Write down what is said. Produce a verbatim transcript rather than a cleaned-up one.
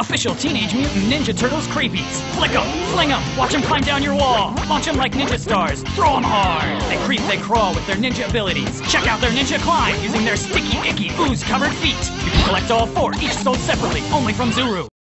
Official Teenage Mutant Ninja Turtles Creepeez. Flick 'em, fling 'em, watch 'em climb down your wall. Launch 'em like ninja stars, throw 'em hard. They creep, they crawl with their ninja abilities. Check out their ninja climb using their sticky, icky, ooze-covered feet. You can collect all four, each sold separately, only from Zuru.